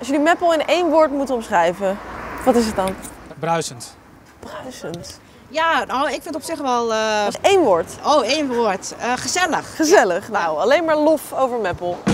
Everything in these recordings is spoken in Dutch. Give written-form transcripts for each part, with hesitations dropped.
Als jullie Meppel in 1 woord moeten omschrijven, wat is het dan? Bruisend. Bruisend. Ja, nou, ik vind het op zich wel... Dat is 1 woord. Oh, 1 woord. Gezellig. Gezellig. Ja. Nou, alleen maar lof over Meppel.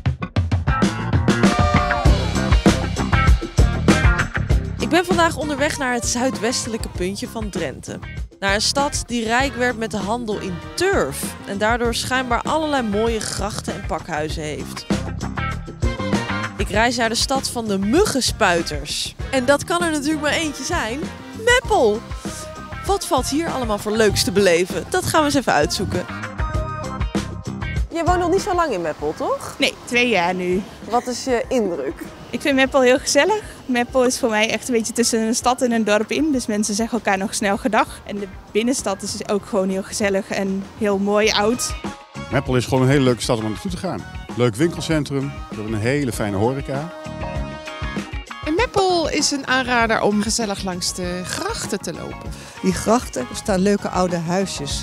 Ik ben vandaag onderweg naar het zuidwestelijke puntje van Drenthe. Naar een stad die rijk werd met de handel in turf en daardoor schijnbaar allerlei mooie grachten en pakhuizen heeft. Ik reis naar de stad van de muggenspuiters. En dat kan er natuurlijk maar eentje zijn. Meppel! Wat valt hier allemaal voor leuks te beleven? Dat gaan we eens even uitzoeken. Je woont nog niet zo lang in Meppel, toch? Nee, 2 jaar nu. Wat is je indruk? Ik vind Meppel heel gezellig. Meppel is voor mij echt een beetje tussen een stad en een dorp in. Dus mensen zeggen elkaar nog snel gedag. En de binnenstad is ook gewoon heel gezellig en heel mooi oud. Meppel is gewoon een hele leuke stad om naartoe te gaan. Leuk winkelcentrum, we hebben een hele fijne horeca. En Meppel is een aanrader om gezellig langs de grachten te lopen. Die grachten staan leuke oude huisjes.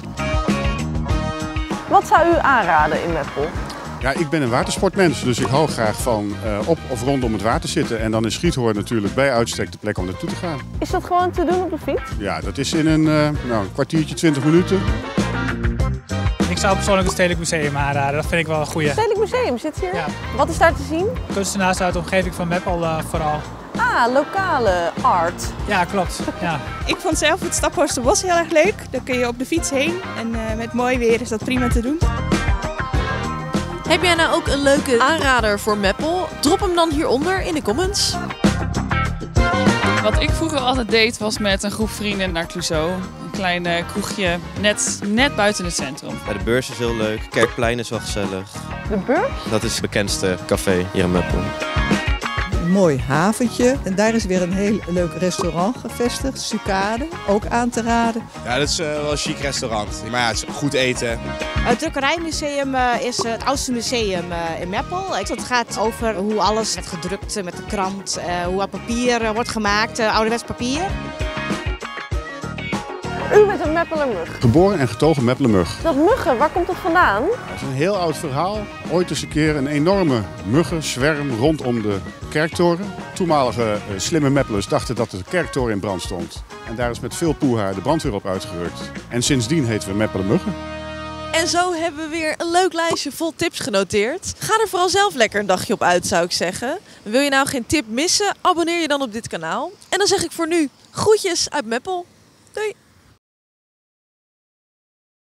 Wat zou u aanraden in Meppel? Ja, ik ben een watersportmens, dus ik hou graag van op of rondom het water zitten. En dan is Schiethoorn natuurlijk bij uitstek de plek om naartoe te gaan. Is dat gewoon te doen op de fiets? Ja, dat is in een kwartiertje, 20 minuten. Ik zou persoonlijk het Stedelijk Museum aanraden. Dat vind ik wel een goeie. Het Stedelijk Museum zit hier. Ja. Wat is daar te zien? Kunstenaars uit de omgeving van Meppel vooral. Ah, lokale art. Ja, klopt. Ja. Ik vond zelf het Staphorsterbos heel erg leuk. Daar kun je op de fiets heen. En met mooi weer is dat prima te doen. Heb jij nou ook een leuke aanrader voor Meppel? Drop hem dan hieronder in de comments. Wat ik vroeger altijd deed was met een groep vrienden naar Clouseau. Een klein kroegje net buiten het centrum. Ja, de beurs is heel leuk. Kerkplein is wel gezellig. De beurs? Dat is het bekendste café hier in Meppel. Een mooi haventje. En daar is weer een heel leuk restaurant gevestigd. Sucade, ook aan te raden. Ja, dat is wel een chic restaurant. Maar ja, het is goed eten. Het Drukkerijmuseum is het oudste museum in Meppel. Het gaat over hoe alles werd gedrukt met de krant, hoe het papier wordt gemaakt, ouderwets papier. U bent een Meppelermug. Geboren en getogen Meppelermug. Dat muggen, waar komt dat vandaan? Dat is een heel oud verhaal. Ooit eens een keer een enorme muggenzwerm rondom de kerktoren. Toenmalige slimme Meppelers dachten dat de kerktoren in brand stond. En daar is met veel poeha de brandweer op uitgerukt. En sindsdien heten we Meppelermuggen. En zo hebben we weer een leuk lijstje vol tips genoteerd. Ga er vooral zelf lekker een dagje op uit, zou ik zeggen. Wil je nou geen tip missen? Abonneer je dan op dit kanaal. En dan zeg ik voor nu groetjes uit Meppel. Doei!